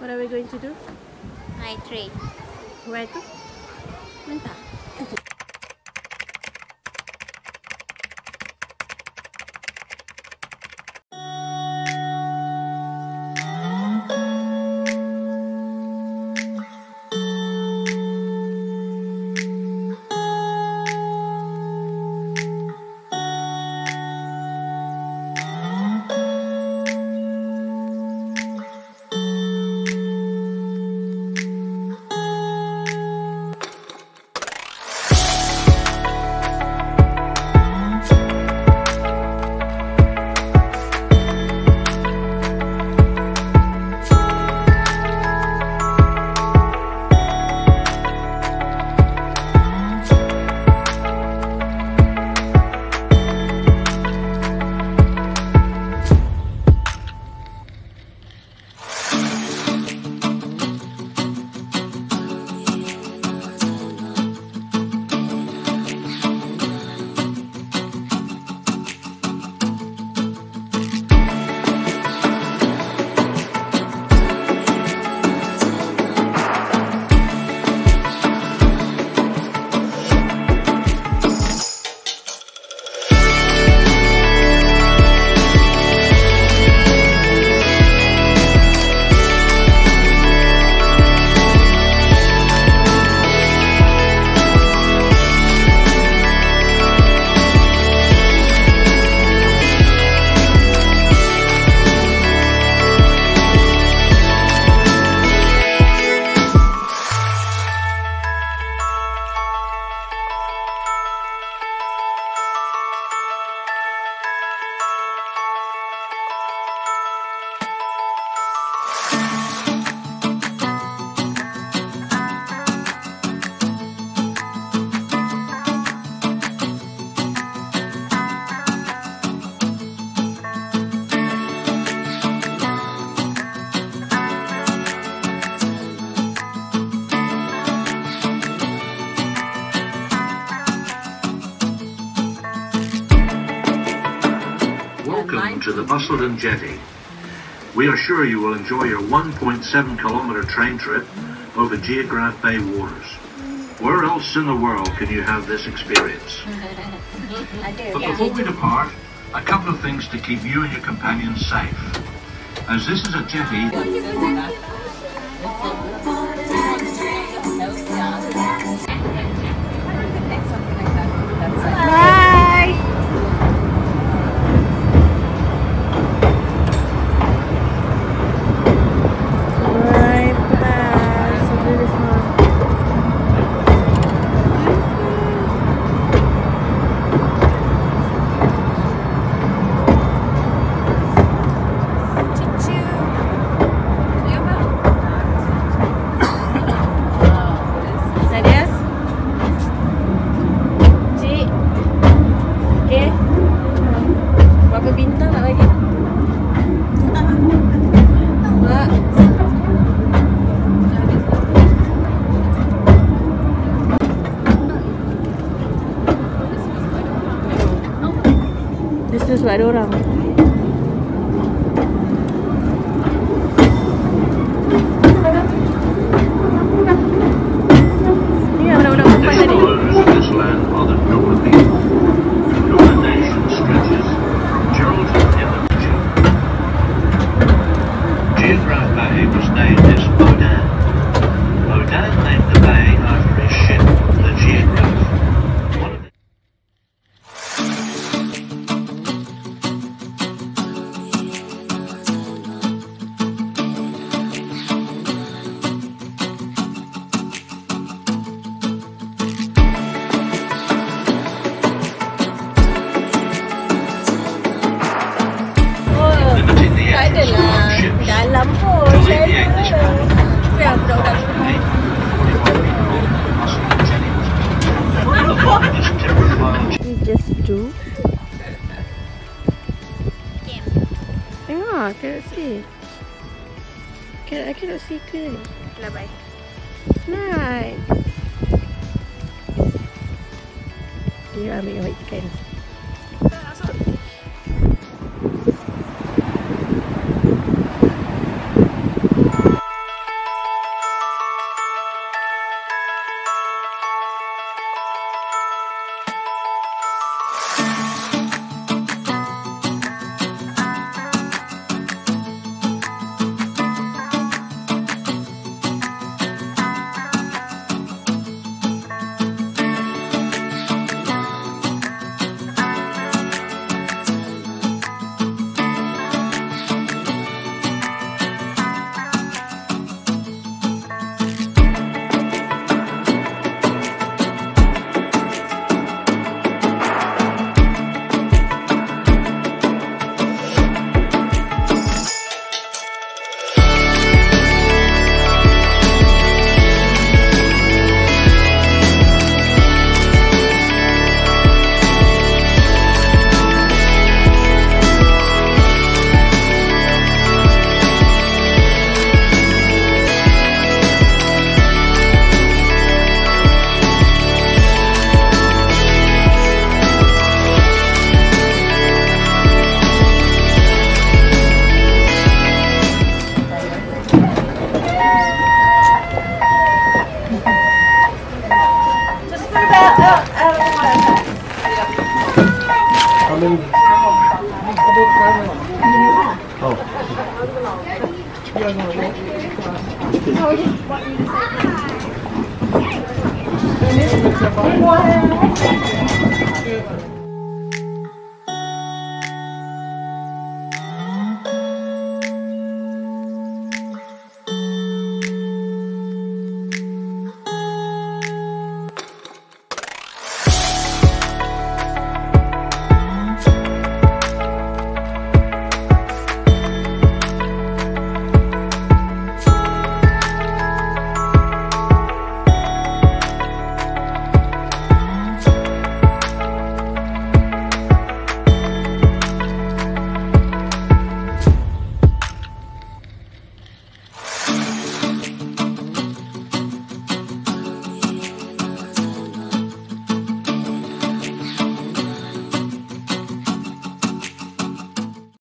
What are we going to do? Night train. Where to? Mentah. Welcome to the Busselton Jetty. We are sure you will enjoy your 1.7-kilometre train trip over Geograph Bay waters. Where else in the world can you have this experience? But before we depart, a couple of things to keep you and your companions safe. As this is a jetty... Sebab ada orang. Ni yang budak-budak perempuan tadi. Geograph Bay was named as Bodan. Bodan named the bay after his ship, the Geograph. Dalam pun saya biar budak-budak we just do tengok, cannot see. I cannot see clearly. Bye. Nice. Dia ambil yang ikan. Wow.